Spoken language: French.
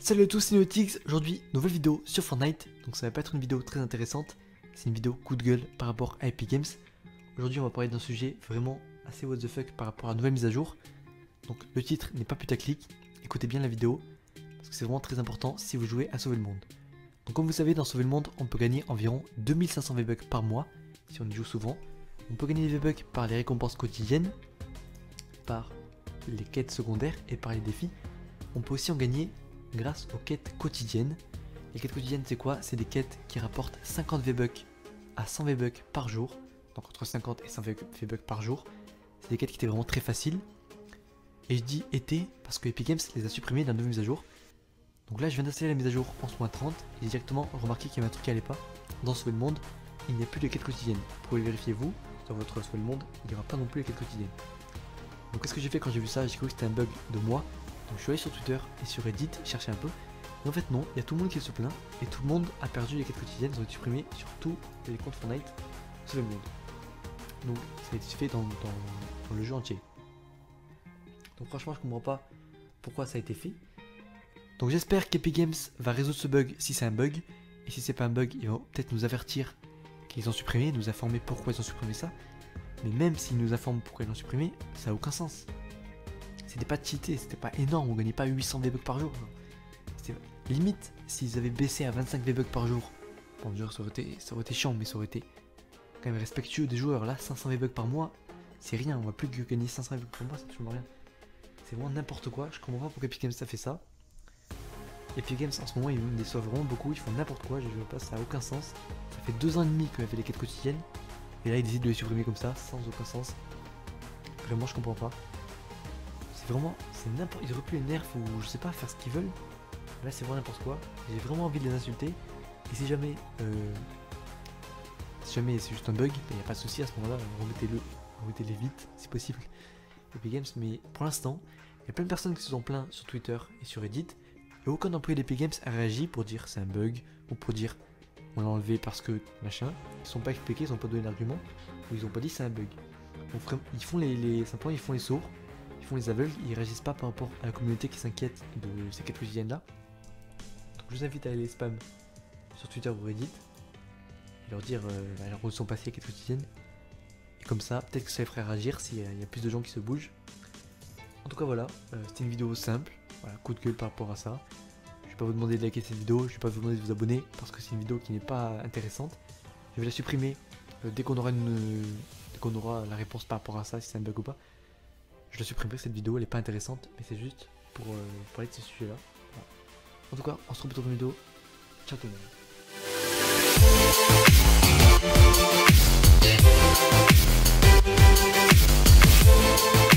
Salut à tous, c'est Neotix. Aujourd'hui, nouvelle vidéo sur Fortnite. Donc ça va pas être une vidéo très intéressante, c'est une vidéo coup de gueule par rapport à Epic Games. Aujourd'hui, on va parler d'un sujet vraiment assez what the fuck par rapport à la nouvelle mise à jour. Donc le titre n'est pas putaclic, écoutez bien la vidéo, parce que c'est vraiment très important si vous jouez à Sauver le Monde. Donc comme vous savez, dans Sauver le Monde, on peut gagner environ 2500 V-Bucks par mois, si on y joue souvent. On peut gagner des V-Bucks par les récompenses quotidiennes, par les quêtes secondaires et par les défis. On peut aussi en gagner grâce aux quêtes quotidiennes. Les quêtes quotidiennes, c'est quoi? C'est des quêtes qui rapportent 50 V-Bucks à 100 V-Bucks par jour. Donc entre 50 et 100 V-Bucks par jour. C'est des quêtes qui étaient vraiment très faciles. Et je dis été parce que Epic Games les a supprimées dans la nouvelle mise à jour. Donc là, je viens d'installer la mise à jour 11.30 et j'ai directement remarqué qu'il y avait un truc qui allait pas. Dans Sauver le Monde, il n'y a plus de quêtes quotidiennes. Vous pouvez le vérifier vous, sur votre Sauver le Monde, il n'y aura pas non plus les quêtes quotidiennes. Donc qu'est-ce que j'ai fait quand j'ai vu ça? J'ai cru que c'était un bug de moi. Donc je suis allé sur Twitter et sur Reddit chercher un peu. Et en fait non, il y a tout le monde qui se plaint et tout le monde a perdu les quêtes quotidiennes, ils ont été supprimés sur tous les comptes Fortnite sur le monde. Donc ça a été fait dans le jeu entier. Donc franchement je comprends pas pourquoi ça a été fait. Donc j'espère qu'Epic Games va résoudre ce bug si c'est un bug. Et si c'est pas un bug, ils vont peut-être nous avertir qu'ils ont supprimé, nous informer pourquoi ils ont supprimé ça. Mais même s'ils nous informent pourquoi ils l'ont supprimé, ça n'a aucun sens. C'était pas cheaté, c'était pas énorme, on gagnait pas 800 V-Bucks par jour. C'était limite, s'ils avaient baissé à 25 V-Bucks par jour, bon déjà ça aurait été chiant, mais ça aurait été quand même respectueux des joueurs. Là, 500 V-Bucks par mois, c'est rien, on va plus que gagner 500 V-Bucks par mois, c'est absolument rien. C'est vraiment n'importe quoi, je comprends pas pourquoi Epic Games a fait ça. Epic Games en ce moment ils me déçoivent vraiment beaucoup, ils font n'importe quoi, je vois pas, ça a aucun sens. Ça fait 2 ans et demi qu'il y avait les quêtes quotidiennes, et là ils décident de les supprimer comme ça, sans aucun sens. Vraiment je comprends pas. C'est vraiment, c'est n'importe, ils auraient pu les nerfs ou je sais pas, faire ce qu'ils veulent. Là c'est vraiment n'importe quoi, j'ai vraiment envie de les insulter. Et si jamais c'est juste un bug, il n'y a pas de souci à ce moment là, remettez-les vite si possible. Epic Games, mais pour l'instant, il y a plein de personnes qui se sont plaints sur Twitter et sur Reddit. Et aucun employé d'Epic Games a réagi pour dire c'est un bug ou pour dire on l'a enlevé parce que machin. Ils sont pas expliqués, ils ont pas donné d'argument, ou ils ont pas dit c'est un bug. Donc ils font simplement ils font les sourds. Ils font les aveugles, ils réagissent pas par rapport à la communauté qui s'inquiète de ces quêtes quotidiennes là. Donc je vous invite à aller les spam sur Twitter ou Reddit et leur dire où sont passées les quêtes quotidiennes. Et comme ça, peut-être que ça les ferait réagir s'il y a plus de gens qui se bougent. En tout cas voilà, c'était une vidéo simple, voilà, coup de gueule par rapport à ça. Je vais pas vous demander de liker cette vidéo, je vais pas vous demander de vous abonner parce que c'est une vidéo qui n'est pas intéressante. Je vais la supprimer dès qu'on aura la réponse par rapport à ça, si c'est un bug ou pas. Je la supprimerai cette vidéo, elle est pas intéressante, mais c'est juste pour parler de ce sujet là. Voilà. En tout cas, on se retrouve dans une vidéo. Ciao tout le monde.